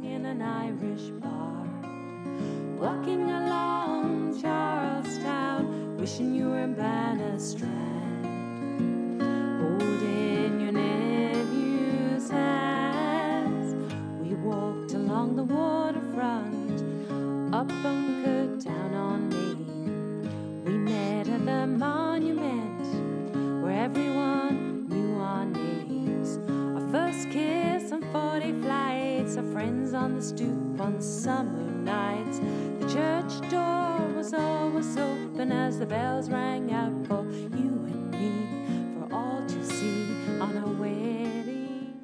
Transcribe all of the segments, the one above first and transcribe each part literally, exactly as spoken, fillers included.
in an Irish bar, walking along Charlestown, wishing you were in Bannistrand, holding your nephew's hands. We walked along the waterfront, up Bunker down on Main. We met at the monument where everyone knew our names. Our first kiss on forty flights, our friends on the stoop on summer nights. The church door was always open as the bells rang out for you and me, for all to see on our wedding.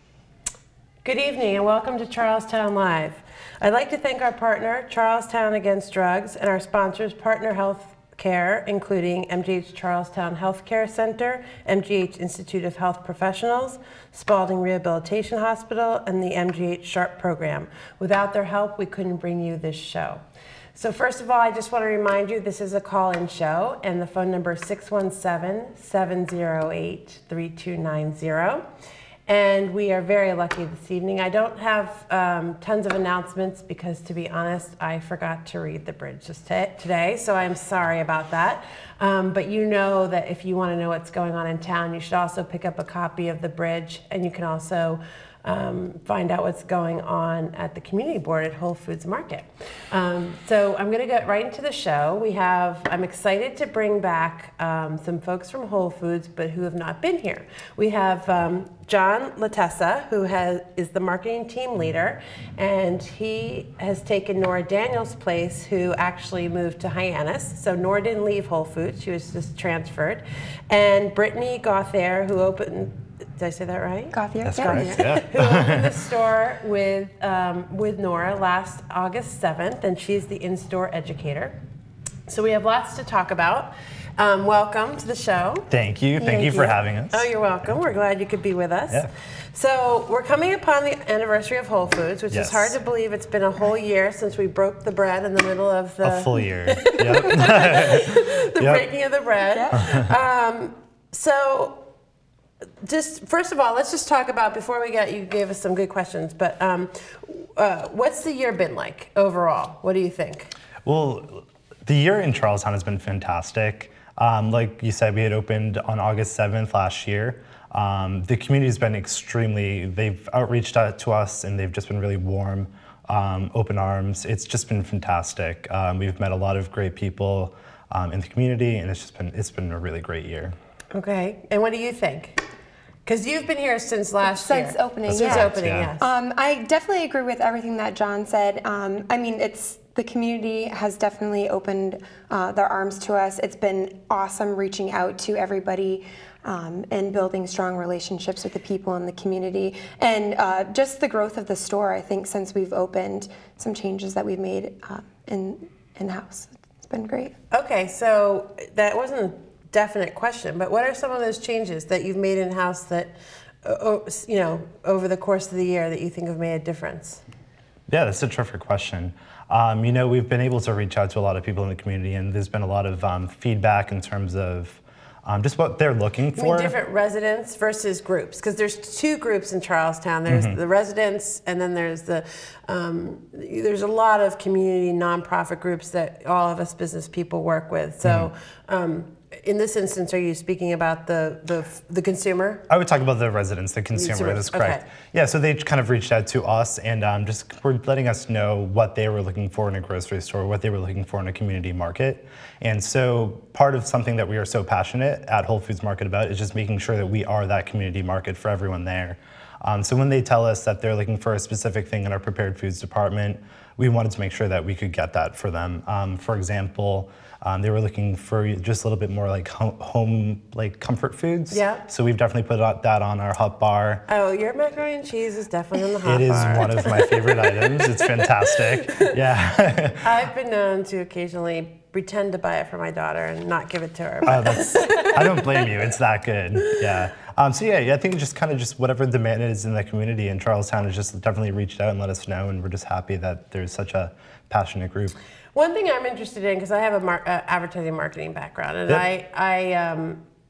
Good evening and welcome to Charlestown Live. I'd like to thank our partner, Charlestown Against Drugs, and our sponsors, Partner Health Care, including M G H Charlestown Healthcare Center, M G H Institute of Health Professionals, Spalding Rehabilitation Hospital, and the M G H SHARP program. Without their help, we couldn't bring you this show. So first of all, I just want to remind you this is a call-in show, and the phone number is six one seven, seven zero eight, three two nine zero. And we are very lucky this evening. I don't have um, tons of announcements because, to be honest, I forgot to read the bridge just today, so I'm sorry about that. Um, but you know that if you want to know what's going on in town, you should also pick up a copy of the bridge, and you can also um, find out what's going on at the community board at Whole Foods Market. Um, so I'm going to get right into the show. We have, I'm excited to bring back um, some folks from Whole Foods, but who have not been here. We have um, Jon Latessa, who has, is the marketing team leader, and he has taken Nora Daniels' place, who actually moved to Hyannis. So Nora didn't leave Whole Foods, she was just transferred. And Brittany Gauthier, who opened, did I say that right? Gauthier. That's yeah. correct, yeah. Who opened the store with, um, with Nora last August seventh, and she's the in-store educator. So we have lots to talk about. Um, welcome to the show. Thank you. Thank, Thank you, you for having us. Oh, you're welcome. We're glad you could be with us. Yeah. So we're coming upon the anniversary of Whole Foods, which Yes. is hard to believe. It's been a whole year since we broke the bread in the middle of the A full year. Yep. the Yep. breaking of the bread. Um, so just first of all, let's just talk about, before we get, you gave us some good questions, but um, uh, what's the year been like overall? What do you think? Well, the year in Charlestown has been fantastic. Um, like you said, we had opened on August seventh last year. Um, the community's been extremely, they've outreached out to us and they've just been really warm, um, open arms. It's just been fantastic. Um, we've met a lot of great people um, in the community, and it's just been, it's been a really great year. Okay, and what do you think? Because you've been here since last Since year. opening, Since yeah. opening, Yeah. yes. Um, I definitely agree with everything that Jon said. Um, I mean, it's the community has definitely opened uh, their arms to us. It's been awesome reaching out to everybody um, and building strong relationships with the people in the community. And uh, just the growth of the store, I think, since we've opened, some changes that we've made uh, in in-house. It's been great. Okay, so that wasn't a definite question, but what are some of those changes that you've made in-house that, uh, you know, over the course of the year that you think have made a difference? Yeah, that's a terrific question. Um, you know, we've been able to reach out to a lot of people in the community, and there's been a lot of um, feedback in terms of um, just what they're looking for. You mean different residents versus groups? Because there's two groups in Charlestown. There's mm-hmm. the residents, and then there's the, um, there's a lot of community nonprofit groups that all of us business people work with. So. Mm-hmm. um, In this instance, are you speaking about the, the the consumer? I would talk about the residents, the consumer, consumer. That is correct. Okay. Yeah, so they kind of reached out to us and um, just were letting us know what they were looking for in a grocery store, what they were looking for in a community market. And so part of something that we are so passionate at Whole Foods Market about is just making sure that we are that community market for everyone there. Um, so when they tell us that they're looking for a specific thing in our prepared foods department, we wanted to make sure that we could get that for them. Um, for example, Um, they were looking for just a little bit more like home, home like comfort foods. Yeah. So we've definitely put that on our hot bar. Oh, your macaroni and cheese is definitely on the hot it bar. It is one of my favorite items. It's fantastic. Yeah. I've been known to occasionally pretend to buy it for my daughter and not give it to her. Oh, that's, I don't blame you. It's that good. Yeah. Um, so yeah, yeah, I think just kind of just whatever demand is in the community in Charlestown has just definitely reached out and let us know, and we're just happy that there's such a passionate group. One thing I'm interested in, because I have a mar uh, advertising marketing background, and yep. I, I, um,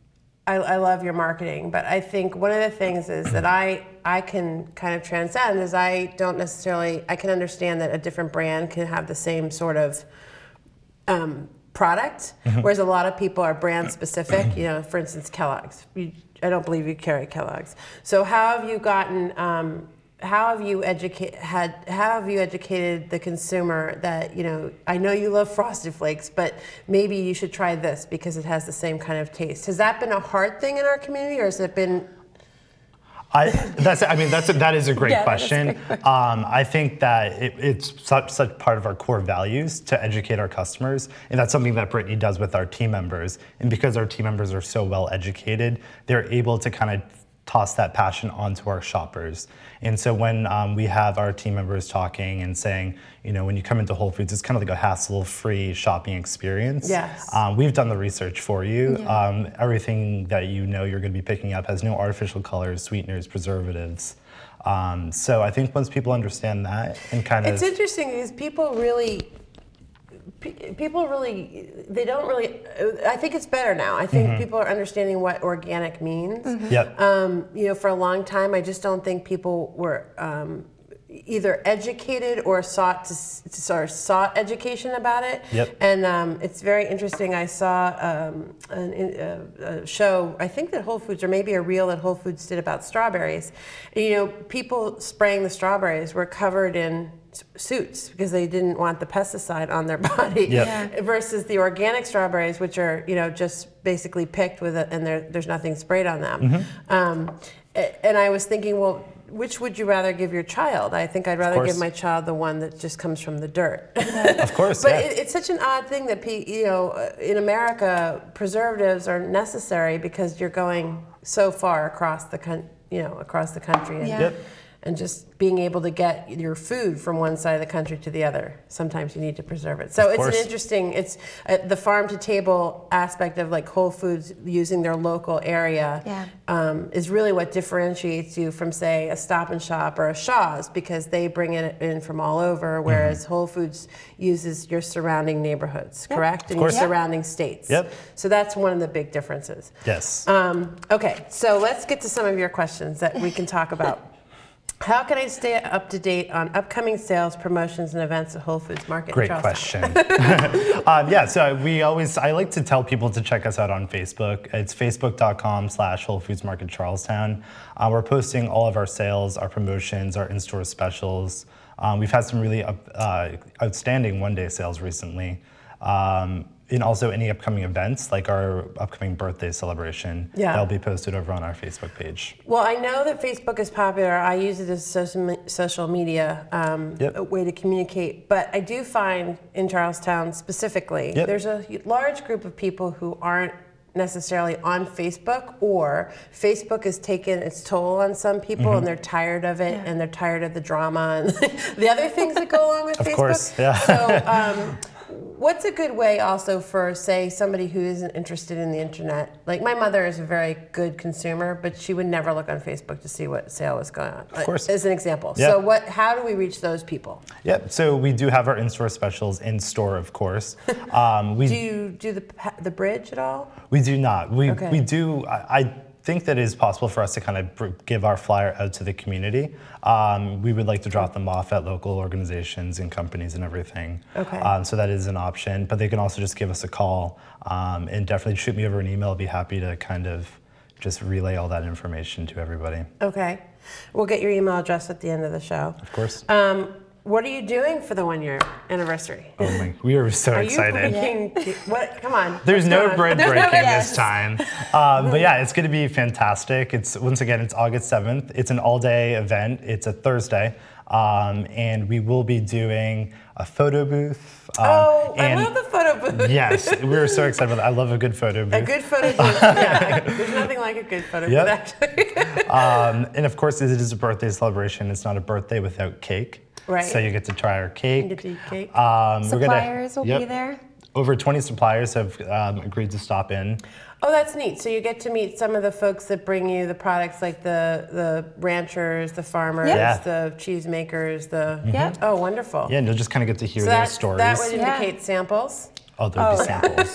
I, I love your marketing, but I think one of the things is that I I can kind of transcend is I don't necessarily, I can understand that a different brand can have the same sort of um, product, mm-hmm. whereas a lot of people are brand specific. You know, for instance, Kellogg's. You, I don't believe you carry Kellogg's. So how have you gotten? Um, how have you educate had? How have you educated the consumer that, you know? I know you love Frosted Flakes, but maybe you should try this because it has the same kind of taste. Has that been a hard thing in our community, or has it been? I, that's, I mean, that's a, that is a great yeah, question. A great question. Um, I think that it, it's such, such part of our core values to educate our customers, and that's something that Brittany does with our team members. And because our team members are so well educated, they're able to kind of toss that passion onto our shoppers. And so when um, we have our team members talking and saying, you know, when you come into Whole Foods, it's kind of like a hassle-free shopping experience. Yes. Um, we've done the research for you. Yeah. Um, everything that you know you're going to be picking up has no artificial colors, sweeteners, preservatives. Um, so I think once people understand that and kind of... It's interesting because people really... People really, they don't really, I think it's better now. I think mm-hmm. people are understanding what organic means. Mm-hmm. Yep. Um, you know, for a long time, I just don't think people were um, either educated or sought to, to sort of sought education about it. Yep. And um, it's very interesting. I saw um, an, a, a show, I think that Whole Foods, or maybe a reel that Whole Foods did about strawberries. And, you know, people spraying the strawberries were covered in suits because they didn't want the pesticide on their body. Yep. Yeah. Versus the organic strawberries, which are, you know, just basically picked with it and there's nothing sprayed on them. Mm-hmm. um, and I was thinking, well, which would you rather give your child? I think I'd rather give my child the one that just comes from the dirt. Of course, But yeah. it, it's such an odd thing that, you know, in America, preservatives are necessary because you're going so far across the, con- you know, across the country. And, Yeah. Yep. and just being able to get your food from one side of the country to the other. Sometimes you need to preserve it. So Of it's course. an interesting, it's uh, the farm to table aspect of like Whole Foods using their local area Yeah. um, is really what differentiates you from, say, a Stop and Shop or a Shaw's, because they bring it in from all over, whereas mm-hmm. Whole Foods uses your surrounding neighborhoods, Yep. correct? Of And course. your Yep. surrounding states. Yep. So that's one of the big differences. Yes. Um, okay, so let's get to some of your questions that we can talk about. How can I stay up to date on upcoming sales, promotions, and events at Whole Foods Market Great Charlestown? question. um, yeah, so we always, I like to tell people to check us out on Facebook. It's facebook.com slash Whole Foods Market Charlestown. Uh, we're posting all of our sales, our promotions, our in-store specials. Um, we've had some really uh, outstanding one-day sales recently. Um, and also any upcoming events, like our upcoming birthday celebration, Yeah. that'll be posted over on our Facebook page. Well, I know that Facebook is popular. I use it as social, social media um, Yep. a way to communicate. But I do find in Charlestown specifically, Yep. there's a large group of people who aren't necessarily on Facebook, or Facebook has taken its toll on some people mm-hmm. and they're tired of it, Yeah. and they're tired of the drama and the other things that go along with Of Facebook. course, yeah. So um, what's a good way also for, say, somebody who isn't interested in the internet? Like, my mother is a very good consumer, but she would never look on Facebook to see what sale was going on. Of course. As an example. Yeah. So what? How do we reach those people? Yep, so we do have our in-store specials in store, of course. Um, we Do you do the the bridge at all? We do not. We Okay. we do. I, I think that it is possible for us to kind of br- give our flyer out to the community. Um, we would like to drop them off at local organizations and companies and everything. Okay. Um, so that is an option, but they can also just give us a call um, and definitely shoot me over an email. I'd be happy to kind of just relay all that information to everybody. Okay. We'll get your email address at the end of the show. Of course. Um, what are you doing for the one year anniversary? Oh my, we are so Are excited. you breaking? What? Come on. There's what's no going on? bread breaking Yes. this time. Um, but yeah, it's going to be fantastic. It's once again, it's August seventh. It's an all-day event. It's a Thursday. Um, and we will be doing a photo booth. Um, Oh, and I love the photo booth. Yes, we're so excited about that. I love a good photo booth. A good photo booth. Yeah, there's nothing like a good photo Yep. booth, actually. um, and of course, it is a birthday celebration. It's not a birthday without cake. Right. So you get to try our cake. You get to eat cake. Um, we're gonna- Suppliers will yep. be there. Over twenty suppliers have um, agreed to stop in. Oh, that's neat. So you get to meet some of the folks that bring you the products, like the the ranchers, the farmers, Yeah. the cheesemakers, the... Yep. Oh, wonderful. Yeah, and you'll just kind of get to hear So their that, stories. that would Yeah. indicate samples. Oh, there'll be Oh, samples.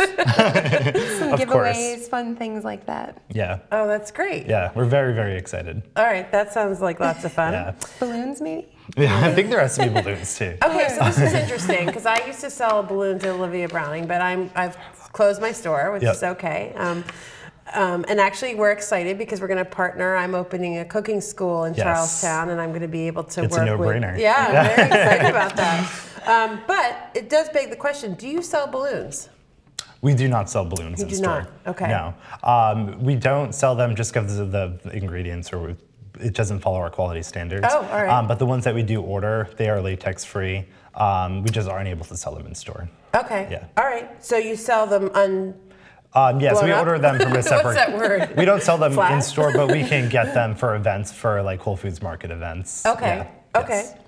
Some Of course. giveaways, fun things like that. Yeah. Oh, that's great. Yeah, we're very, very excited. All right, that sounds like lots of fun. Yeah. Balloons, maybe? Yeah, I think there has to be balloons too. Okay, so this is interesting because I used to sell balloons at Olivia Browning, but I'm I've closed my store, which Yep. is okay. Um, um, and actually, we're excited because we're going to partner. I'm opening a cooking school in Yes. Charlestown, and I'm going to be able to It's a work with. no-brainer. Yeah, I'm very excited about that. Um, but it does beg the question: do you sell balloons? We do not sell balloons You in do store. not? Okay. No. Um, we don't sell them just because of the ingredients, or we, it doesn't follow our quality standards. Oh, all right. Um, but the ones that we do order, they are latex free. Um, we just aren't able to sell them in store. Okay. Yeah. All right. So you sell them un. Um, yes, Blown we up? order them from a separate. What's that word? We don't sell them Flat? in store, but we can get them for events, for like Whole Foods Market events. Okay. Yeah, Okay. yes.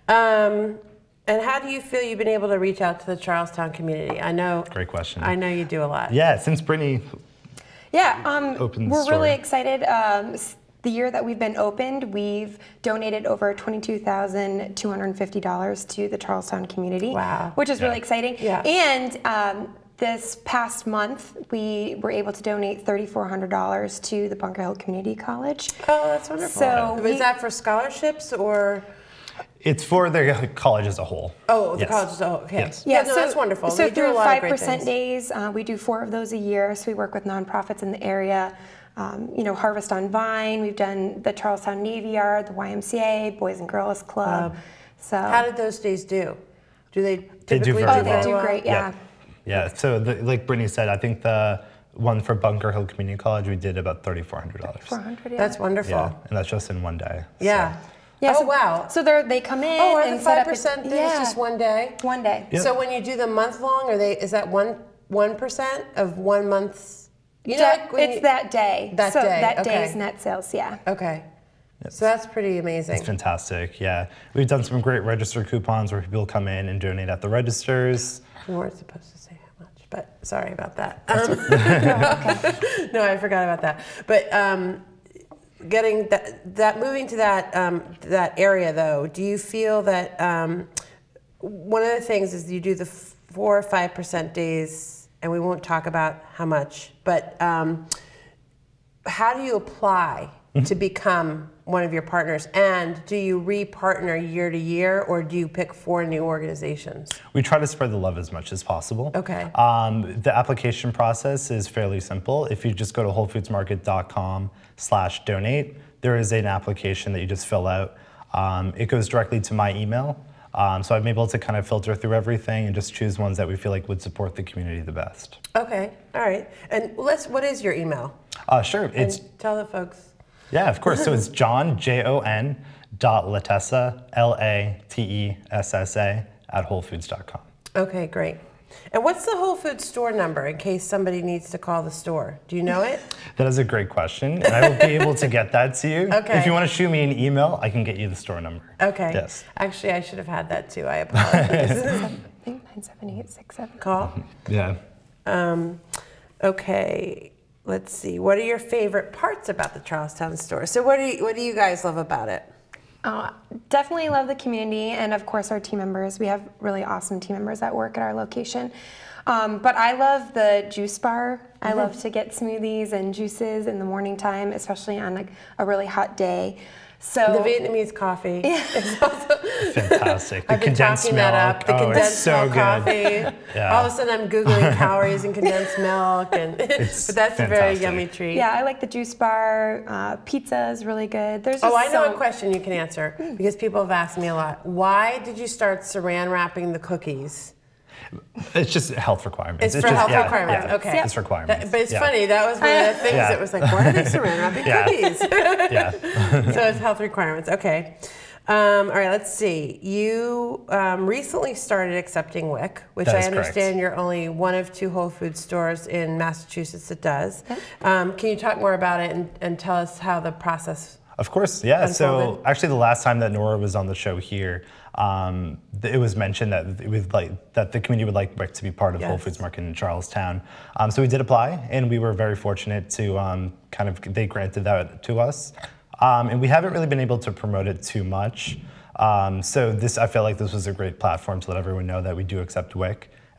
Um, and how do you feel you've been able to reach out to the Charlestown community? I know. Great question. I know you do a lot. Yeah, since Brittany, Yeah, um, Open the we're store. really excited. Um, s- the year that we've been opened, we've donated over twenty-two thousand two hundred fifty dollars to the Charlestown community. Wow. Which is really Yeah. exciting. Yeah. And um, this past month, we were able to donate three thousand four hundred dollars to the Bunker Hill Community College. Oh, that's wonderful. So is we- that for scholarships or? it's for the college as a whole. Oh, the Yes. college is, oh, okay. Yes. Yeah, no, that's wonderful. So They do a through lot of five great percent things. days, uh, we do four of those a year. So we work with nonprofits in the area. Um, you know, Harvest on Vine. We've done the Charlestown Navy Yard, the Y M C A, Boys and Girls Club. So How did those days do? Do they They do typically very oh, they well. do well? great. Yeah. Yeah. So the, like Brittany said, I think the one for Bunker Hill Community College, we did about thirty-four hundred dollars. four hundred. Yeah. That's wonderful. Yeah, and that's just in one day. so. Yeah. Yeah, oh, so, wow. So they they come in Oh, are and the set five up a- percent days yeah, just one day? one day. Yep. So when you do the month long, are they? Is that one one percent of one month's? You know, That- like when it's you- that day. That so day, that okay. day's net sales. Yeah. Okay. So that's pretty amazing. It's fantastic. Yeah, we've done some great register coupons where people come in and donate at the registers. We weren't supposed to say how much, but sorry about that. Um, no, I forgot about that. But um, getting that, that moving to that um, that area though, do you feel that um, one of the things is you do the four or five percent days, and we won't talk about how much, but um, how do you apply to become one of your partners? And do you re-partner year to year, or do you pick four new organizations? We try to spread the love as much as possible. Okay. Um, the application process is fairly simple. If you just go to wholefoodsmarket.com slash donate, there is an application that you just fill out. Um, it goes directly to my email. Um, so I'm able to kind of filter through everything and just choose ones that we feel like would support the community the best. Okay, all right. And let's, what is your email? Uh, sure, it's, And tell the folks. yeah, of course. So it's Jon, J O N, dot Latessa, L A T E S S A, at wholefoods dot com. Okay, great. And what's the Whole Foods store number in case somebody needs to call the store? Do you know it? That is a great question, and I will be able to get that to you. Okay. If you want to shoot me an email, I can get you the store number. Okay. Yes. Actually, I should have had that too. I apologize. I think nine seven eight six seven. Call. Yeah. Um, okay. Let's see. What are your favorite parts about the Charlestown store? So, what do you, what do you guys love about it? Uh, definitely love the community, and of course our team members. We have really awesome team members that work at our location. Um, but I love the juice bar. I love to get smoothies and juices in the morning time, especially on like a really hot day. So The Vietnamese coffee. is also Fantastic. The I've been condensed talking milk. that up. The oh, condensed it's so milk good. coffee. Yeah. All of a sudden, I'm googling calories in condensed milk, and but that's a very fantastic. yummy treat. yeah, I like the juice bar. Uh, pizza is really good. There's just Oh, I know so, a question you can answer because people have asked me a lot. Why did you start saran wrapping the cookies? It's just health requirements. It's for just, health yeah, requirements. yeah. Okay. It's requirements. That- but it's yeah. funny. That was one of the things Yeah. that was like, why are they saran wrapping Yeah. cookies? Yeah. So it's health requirements. Okay. Um, all right, let's see. You um, recently started accepting W I C, which That I is correct. understand you're only one of two Whole Foods stores in Massachusetts that does. Um, can you talk more about it and, and tell us how the process? Of course, yeah. So Unfolded. actually, the last time that Nora was on the show here, um, th- it was mentioned that it would like that the community would like W I C to be part of Whole Yes. Foods Market in Charlestown. Um, so we did apply, and we were very fortunate to um, kind of they granted that to us. Um, and we haven't really been able to promote it too much. Um, so this, I feel like this was a great platform to let everyone know that we do accept W I C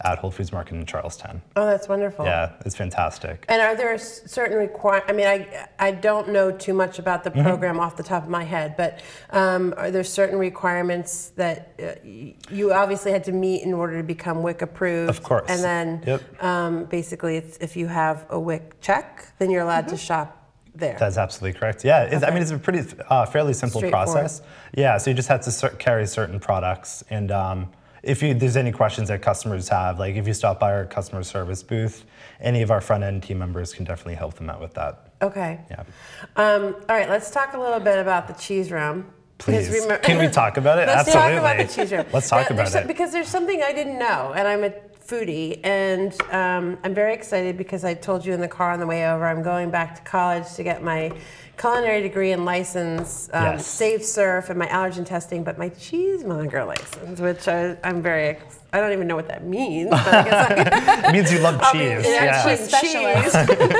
at Whole Foods Market in Charlestown. Oh, that's wonderful. Yeah, it's fantastic. And are there certain require? I mean, I I don't know too much about the program mm-hmm. off the top of my head, but um, are there certain requirements that uh, you obviously had to meet in order to become W I C approved? Of course. And then yep. um, basically, it's, if you have a W I C check, then you're allowed mm-hmm. to shop there. That's absolutely correct. Yeah, it's, okay. I mean, it's a pretty uh, fairly simple process. Yeah, so you just have to cer- carry certain products, and um, if you, there's any questions that customers have, like if you stop by our customer service booth, any of our front end team members can definitely help them out with that. Okay. Yeah. Um, all right, let's talk a little bit about the cheese room. Please. Remember, can we talk about it? Let's Absolutely. talk about the cheese room. Let's talk now, about some, it. Because there's something I didn't know, and I'm a foodie, and um, I'm very excited because I told you in the car on the way over, I'm going back to college to get my culinary degree and license, um, yes. Safe Surf, and my allergen testing, but my cheesemonger license, which I, I'm very, I don't even know what that means. But I guess I, it means you love cheese. Be, yeah, cheese specialist.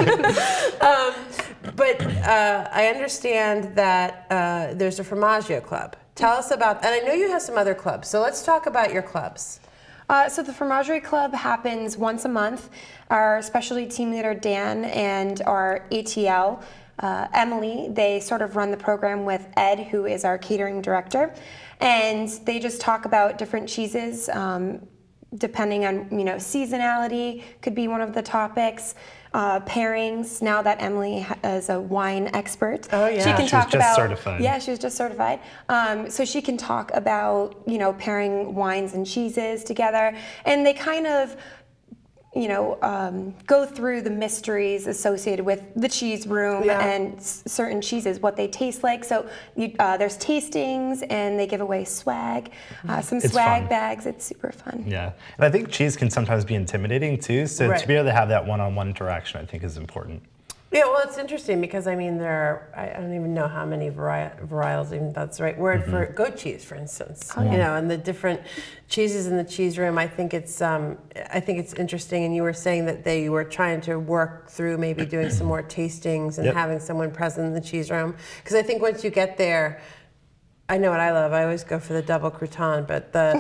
um, but uh, I understand that uh, there's a Formaggio Club. Tell us about, and I know you have some other clubs, so let's talk about your clubs. Uh, so the Formaggio Club happens once a month. Our specialty team leader, Dan, and our A T L, uh, Emily, they sort of run the program with Ed, who is our catering director. And they just talk about different cheeses, um, depending on, you know, seasonality could be one of the topics. Uh, pairings, now that Emily is a wine expert. Oh, yeah. She can she talk was just about, certified. Yeah, she was just certified. Um, so she can talk about, you know, pairing wines and cheeses together. And they kind of, you know, um, go through the mysteries associated with the cheese room yeah. and s- certain cheeses, what they taste like. So you, uh, there's tastings, and they give away swag, uh, some it's swag fun. bags. It's super fun. Yeah, and I think cheese can sometimes be intimidating too. So right. to be able to have that one-on-one interaction, I think, is important. Yeah, well, it's interesting because I mean there are I don't even know how many vari- varietals, even that's the right word mm-hmm. for goat cheese, for instance. Oh, yeah. You know, and the different cheeses in the cheese room. I think it's um, I think it's interesting. And you were saying that they were trying to work through maybe doing some more tastings and yep. having someone present in the cheese room, because I think once you get there. I know what I love. I always go for the double crouton, but the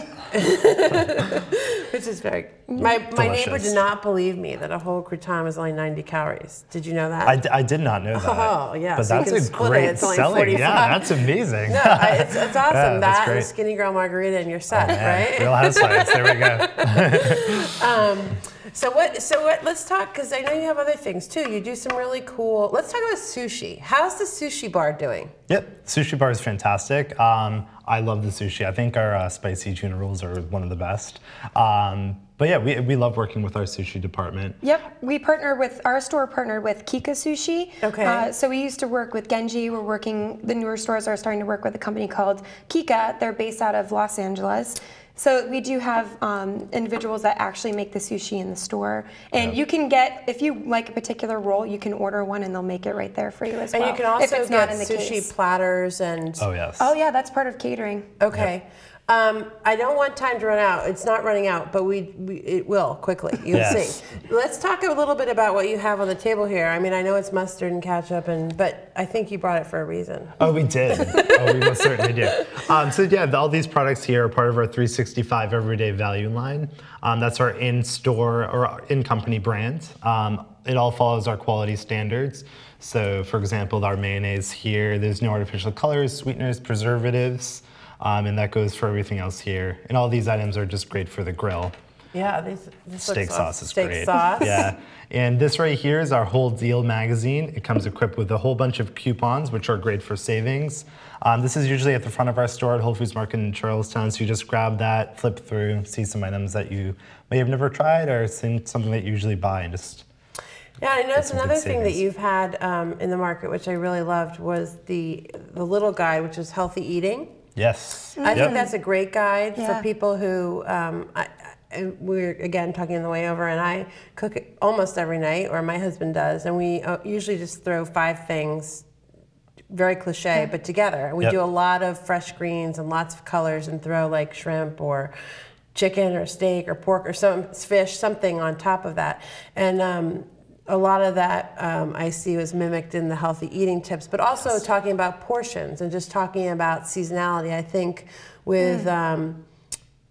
which is very. My Delicious. my neighbor did not believe me that a whole crouton was only ninety calories. Did you know that? I, d- I did not know that. Oh yeah, but so that's a great it. It's only selling. forty-five. Yeah, that's amazing. No, I, it's, it's awesome. Yeah, that great. and Skinny Girl Margarita, and you're set, oh, right? Real Housewives. There we go. um, so what? So what? Let's talk, because I know you have other things too. You do some really cool. Let's talk about sushi. How's the sushi bar doing? Yep, sushi bar is fantastic. Um, I love the sushi. I think our uh, spicy tuna rolls are one of the best. Um, but yeah, we, we love working with our sushi department. Yep, we partner with, our store partnered with Kika Sushi. Okay. Uh, so we used to work with Genji. We're working, the newer stores are starting to work with a company called Kika. They're based out of Los Angeles. So we do have um, individuals that actually make the sushi in the store. And yep. you can get, if you like a particular roll, you can order one and they'll make it right there for you as and well. And you can also if it's get not in the sushi case. platters and... Oh, yes. Oh, yeah, that's part of catering. Okay. Yep. Um, I don't want time to run out. It's not running out, but we, we it will quickly. You'll yes. see. Let's talk a little bit about what you have on the table here. I mean, I know it's mustard and ketchup, and but I think you brought it for a reason. Oh, we did. oh, we most certainly do. Um, so yeah, all these products here are part of our three sixty-five Everyday Value line. Um, that's our in-store or in-company brand. Um, it all follows our quality standards. So, for example, our mayonnaise here, there's no artificial colors, sweeteners, preservatives. Um, and that goes for everything else here. And all these items are just great for the grill. Yeah, this, this steak looks sauce awesome. is steak great. sauce. Yeah, and this right here is our Whole Deal magazine. It comes equipped with a whole bunch of coupons, which are great for savings. Um, this is usually at the front of our store at Whole Foods Market in Charlestown. So you just grab that, flip through, see some items that you may have never tried, or something that you usually buy, and just. Yeah, I noticed another thing that you've had um, in the market, which I really loved, was the the little guide, which is healthy eating. Yes. I yep. think that's a great guide yeah. for people who, um, I, I, we're again talking on the way over, and I cook it almost every night, or my husband does, and we uh, usually just throw five things, very cliche, yeah. but together. And we yep. do a lot of fresh greens and lots of colors, and throw like shrimp or chicken or steak or pork or some fish, something on top of that. And um, a lot of that um, I see was mimicked in the healthy eating tips, but also yes. talking about portions and just talking about seasonality. I think with mm. um,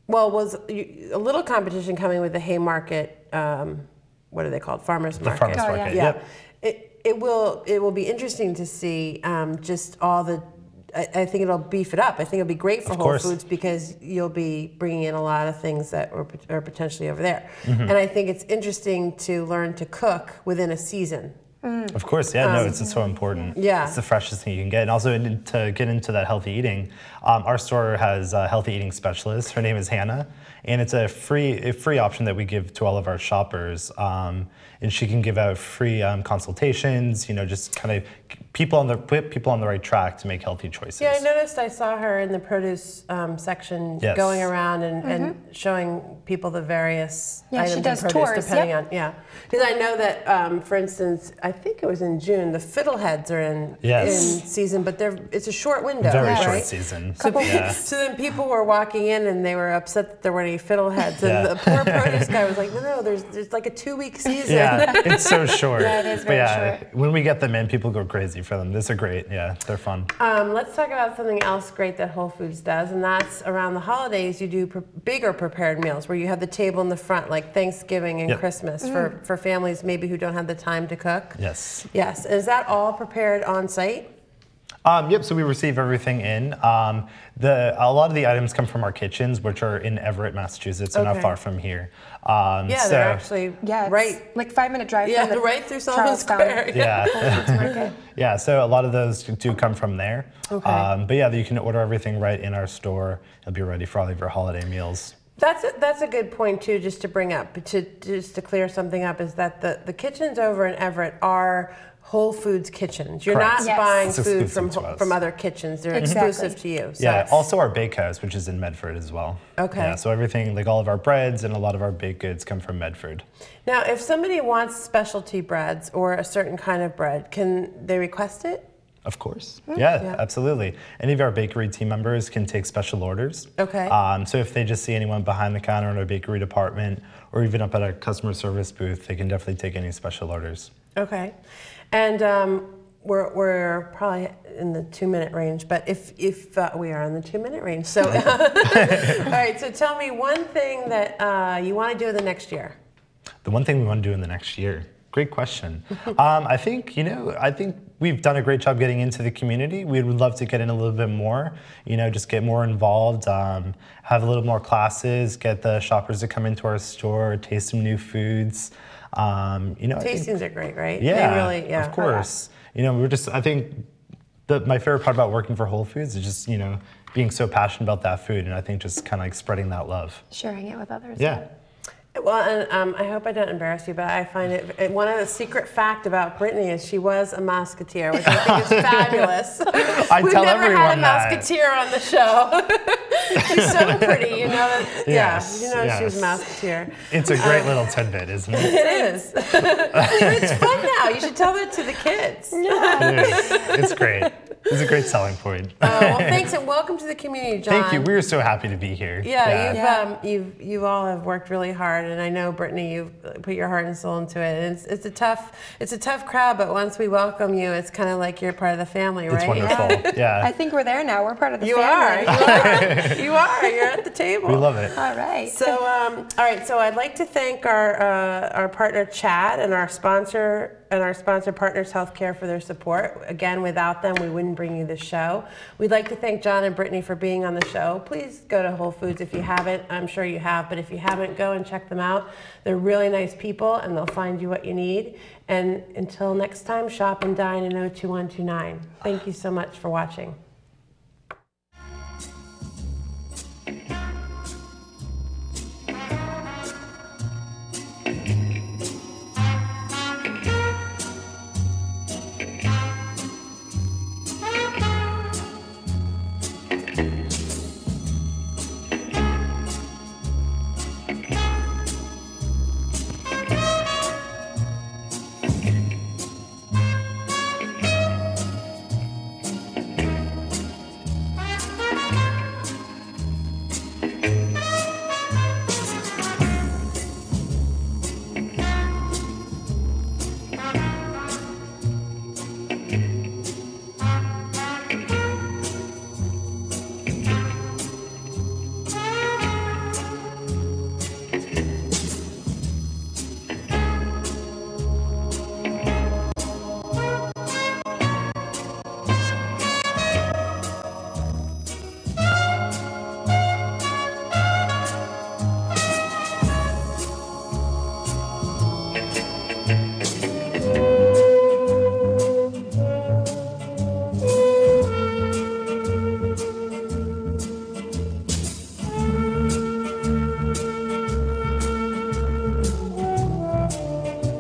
well, was you, a little competition coming with the Haymarket, um, what are they called? Farmers The Market. farmers Oh, market. Yeah. Yep. It, it will it will be interesting to see um, just all the, I, I think it'll beef it up. I think it'll be great for Of Whole course. Foods because you'll be bringing in a lot of things that are, are potentially over there. Mm-hmm. And I think it's interesting to learn to cook within a season. Of course, yeah, no, it's, it's so important. Yeah. It's the freshest thing you can get. And also in, to get into that healthy eating, um, our store has a healthy eating specialist. Her name is Hannah, and it's a free a free option that we give to all of our shoppers. Um, and she can give out free um, consultations, you know, just kind of people on the put people on the right track to make healthy choices. Yeah, I noticed I saw her in the produce um, section Yes. going around and, and showing people the various Yeah, she items does of produce tours, depending yep. on, yeah. Because I know that, um, for instance, I think it was in June, the fiddleheads are in, Yes. in season, but they're it's a short window, Very right? short season. So, Yeah. so then people were walking in and they were upset that there weren't any fiddleheads, and Yeah. the poor produce guy was like, no, no, there's there's like a two week season. Yeah, it's so short. Yeah, it is But very yeah, short. when we get them in, people go crazy for them. These are great. Yeah, they're fun. Um, let's talk about something else great that Whole Foods does, and that's around the holidays. You do pre- bigger prepared meals where you have the table in the front, like Thanksgiving and Yep. Christmas, for, for families maybe who don't have the time to cook. Yes. Yes. Is that all prepared on site? Um, yep, so we receive everything in. Um, the a lot of the items come from our kitchens, which are in Everett, Massachusetts, so Okay. not far from here. Um, Yeah, so, they're actually Yeah, it's right. like five minute drive Yeah, from the right through Sullivan Charlestown Square. Yeah, Whole Foods Market. yeah. So a lot of those do come from there. Okay. Um, but yeah, you can order everything right in our store. It'll be ready for all of your holiday meals. That's a, that's a good point too, just to bring up, to just to clear something up, is that the, the kitchens over in Everett are Whole Foods kitchens. You're Correct. not Yes. buying It's food exclusive from to ho- us. from other kitchens. They're Exactly. exclusive to you. So. Yeah, also our bakehouse, which is in Medford as well. Okay. Yeah, so everything, like all of our breads and a lot of our baked goods come from Medford. Now, if somebody wants specialty breads or a certain kind of bread, can they request it? Of course. Yeah, Yeah. absolutely. Any of our bakery team members can take special orders. Okay. Um, so if they just see anyone behind the counter in our bakery department or even up at our customer service booth, they can definitely take any special orders. Okay. And um, we're, we're probably in the two minute range, but if, if uh, we are in the two minute range. So, all right, so tell me one thing that uh, you want to do the next year. The one thing we want to do in the next year. Great question. um, I think, you know, I think we've done a great job getting into the community. We would love to get in a little bit more, you know, just get more involved, um, have a little more classes, get the shoppers to come into our store, taste some new foods. Um, you know, I think- Tastings are great, right? Yeah, They really, yeah. of course. You know, we're just, I think the, my favorite part about working for Whole Foods is just, you know, being so passionate about that food, and I think just kind of like spreading that love. Sharing it with others. Yeah. Well, and um, I hope I don't embarrass you, but I find it, it one of the secret fact about Brittany is she was a Musketeer, which I think is fabulous. I We've tell never had a everyone that. Musketeer on the show. She's so pretty, you know. That, Yes, yeah, you know yes. she's a Musketeer. It's a great little tidbit, isn't it? It is. It's fun now. You should tell that to the kids. It is. It's great. It's a great selling point. Uh, well, thanks and welcome to the community, John. Thank you. We were so happy to be here. Yeah, you've Yeah. um, you've you all have worked really hard, and I know Brittany, you've put your heart and soul into it. And it's it's a tough it's a tough crowd, but once we welcome you, it's kind of like you're part of the family, right? It's wonderful. Yeah. I think we're there now. We're part of the You are. family. You are. You are. You're at the table. We love it. All right. So, um, all right. So, I'd like to thank our uh, our partner Chad and our sponsor and our sponsor Partners Healthcare for their support. Again, without them, we wouldn't bring you this show. We'd like to thank John and Brittany for being on the show. Please go to Whole Foods if you haven't. I'm sure you have, but if you haven't, go and check them out. They're really nice people, and they'll find you what you need. And until next time, shop and dine in oh two one two nine. Thank you so much for watching.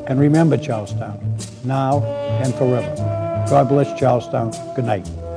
And remember Charlestown, now and forever. God bless Charlestown. Good night.